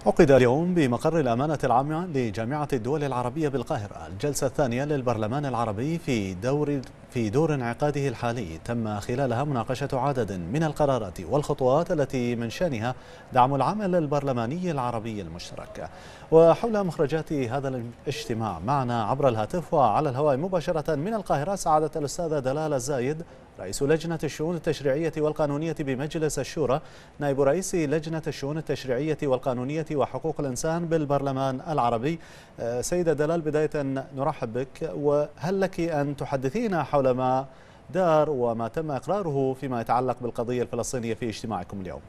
عقد اليوم بمقر الأمانة العامة لجامعة الدول العربية بالقاهرة الجلسة الثانية للبرلمان العربي في دور انعقاده الحالي، تم خلالها مناقشة عدد من القرارات والخطوات التي من شأنها دعم العمل البرلماني العربي المشترك. وحول مخرجات هذا الاجتماع معنا عبر الهاتف وعلى الهواء مباشرة من القاهرة سعادة الأستاذة دلال الزايد، رئيس لجنة الشؤون التشريعية والقانونية بمجلس الشورى، نائب رئيس لجنة الشؤون التشريعية والقانونية وحقوق الإنسان بالبرلمان العربي. سيدة دلال، بداية نرحب بك، وهل لك أن تحدثينا حول ما دار وما تم إقراره فيما يتعلق بالقضية الفلسطينية في اجتماعكم اليوم؟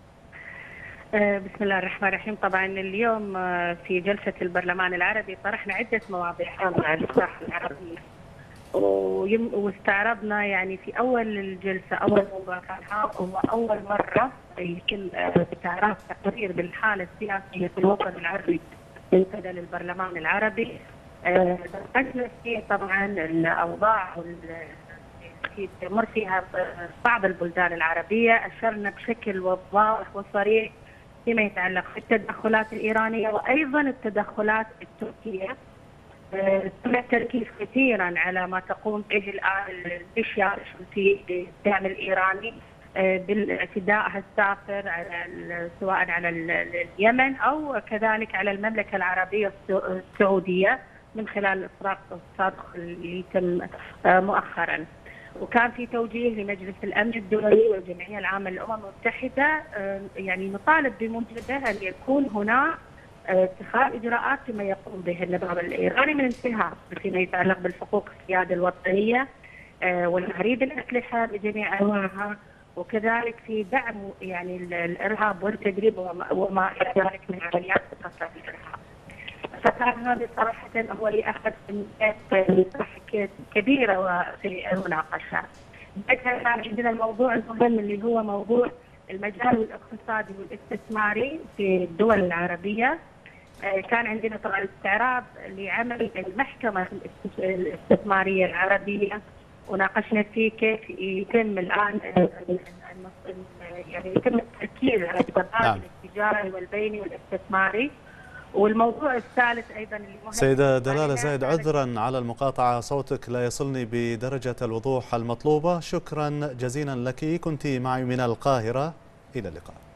بسم الله الرحمن الرحيم. طبعا اليوم في جلسة البرلمان العربي طرحنا عدة مواضيع على الساحة العربية، واستعرضنا يعني في أول الجلسة أول موضوع كان هو أول مرة يتم استعراض تقرير بالحالة السياسية في الوطن العربي من قبل البرلمان العربي. ناقشنا فيه طبعا الأوضاع التي تمر فيها بعض البلدان العربية، أشرنا بشكل واضح وصريح فيما يتعلق بالتدخلات الإيرانية وأيضا التدخلات التركية. تم التركيز كثيرا على ما تقوم به الآن ميليشيا في الدعم الإيراني بالاعتداء السافر على سواء على اليمن أو كذلك على المملكة العربية السعودية من خلال الإطراق الصادق اللي تم مؤخرا. وكان في توجيه لمجلس الأمن الدولي والجمعية العامة للأمم المتحدة يعني نطالب بموجبه أن يكون هناك اتخاذ إجراءات فيما يقوم به النظام الإيراني من انتهاك فيما يتعلق بالحقوق السيادة الوطنية والتهريب الأسلحة بجميع أنواعها، وكذلك في دعم يعني الإرهاب والتدريب وما إلى ذلك من عمليات تصفية الإرهاب. فكان هذا صراحة هو اللي أخذ مساحة كبيرة في المناقشة. بعدها كان عندنا الموضوع المهم اللي هو موضوع المجال الاقتصادي والاستثماري في الدول العربية. كان عندنا طبعا استعراض لعمل المحكمة الاستثمارية العربية، وناقشنا فيه كيف يتم الآن يعني يتم التركيز على التبادل التجاري والبيني والاستثماري. والموضوع الثالث ايضا اللي مهم سيدة دلال زايد، عذرا على المقاطعة، صوتك لا يصلني بدرجة الوضوح المطلوبة. شكرا جزيلا لك، كنت معي من القاهرة، إلى اللقاء.